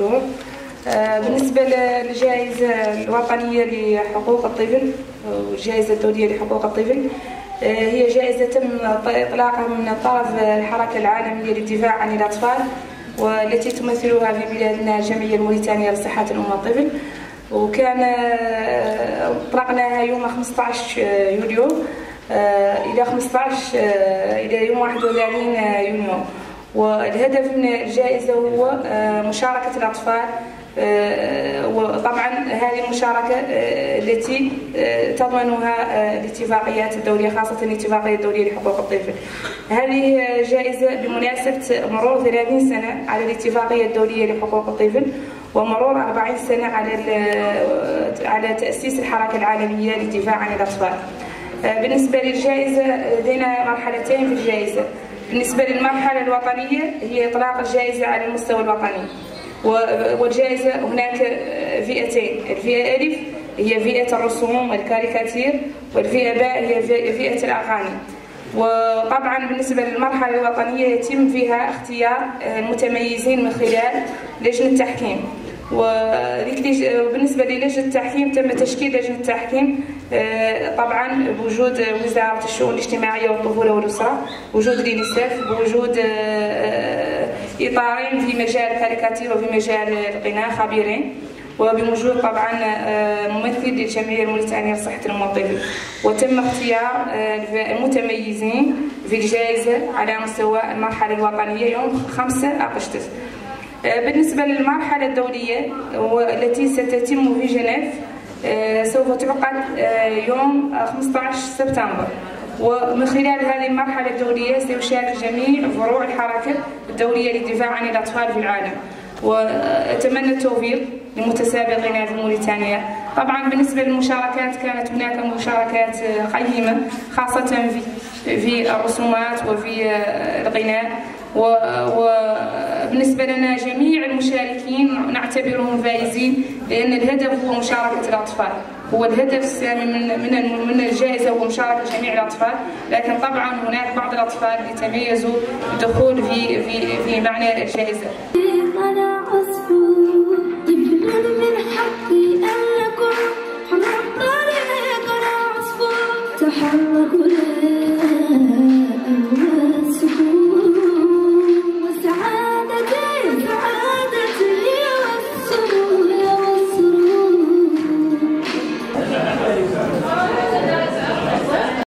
الموضوع. بالنسبة للجائزة الوطنية لحقوق الطفل والجائزة الدولية لحقوق الطفل، هي جائزة تم إطلاقها من طرف الحركة العالمية للدفاع عن الأطفال، والتي تمثلها في بلادنا الجمعية الموريتانية لصحة الأم والطفل، وكان أطلقناها يوم 15 يوليو إلى يوم 31 يونيو. والهدف من الجائزة هو مشاركة الأطفال، وطبعا هذه المشاركة التي تضمنها الاتفاقيات الدولية، خاصة الاتفاقية الدولية لحقوق الطفل. هذه جائزة بمناسبة مرور 30 سنة على الاتفاقية الدولية لحقوق الطفل، ومرور 40 سنة على تأسيس الحركة العالمية للدفاع عن الأطفال. بالنسبة للجائزة لدينا مرحلتين في الجائزة. بالنسبة للمرحلة الوطنية هي إطلاق الجائزة على المستوى الوطني، والجائزة هناك فئتين: الفئة ألف هي فئة الرسوم والكاريكاتير، والفئة باء هي فئة الأغاني. وطبعا بالنسبة للمرحلة الوطنية يتم فيها اختيار المتميزين من خلال لجنة التحكيم. وبالنسبة للجنة التحكيم تم تشكيل لجنة التحكيم طبعا بوجود وزارة الشؤون الاجتماعية والطفولة والأسرة، بوجود اليونيسف، بوجود إطارين في مجال الكاريكاتير وفي مجال الغناء خبيرين، وبوجود طبعا ممثل للجمعية الموريتانية لصحة الأم والطفل. وتم اختيار المتميزين في الجائزة على مستوى المرحلة الوطنية يوم 5 أغسطس. بالنسبة للمرحلة الدولية والتي ستتم في جنيف، سوف تعقد يوم 15 سبتمبر، ومن خلال هذه المرحلة الدولية سيشارك جميع فروع الحركة الدولية للدفاع عن الأطفال في العالم. وأتمنى التوفيق لمتسابقين في موريتانيا. طبعا بالنسبة للمشاركات كانت هناك مشاركات قيمة، خاصة في الرسومات وفي الغناء، وبالنسبة لنا جميع المشاركين نعتبرهم فائزين، لأن الهدف هو مشاركة الأطفال. هو الهدف السامي من الجائزة هو مشاركة جميع الأطفال، لكن طبعا هناك بعض الأطفال يتميزوا بالدخول في معنى الجائزة.